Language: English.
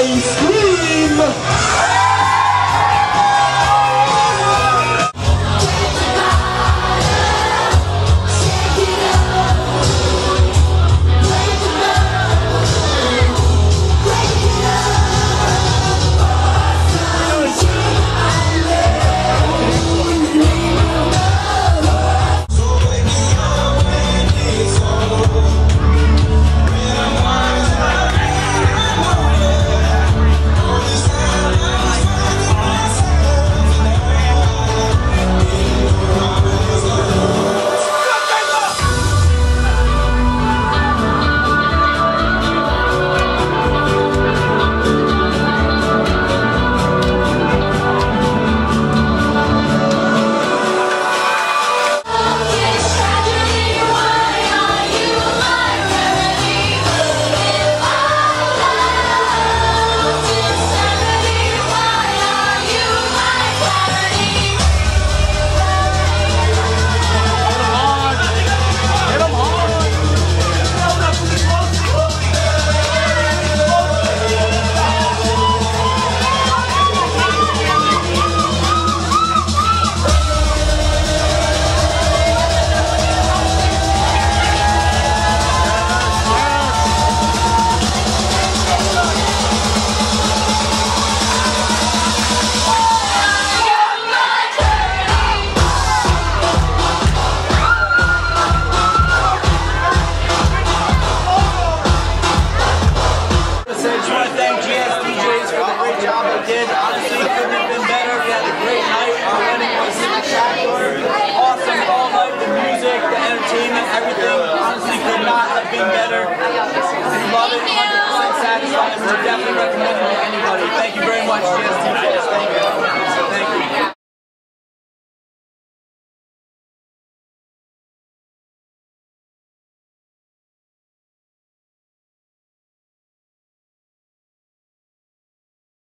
Everybody scream! Honestly, it couldn't have been better. We had a great night. Our wedding was spectacular. Awesome all night. The music, the entertainment, everything honestly could not have been better. We love it. 100% satisfied. We're definitely recommending it to anybody. Thank you very much, GST.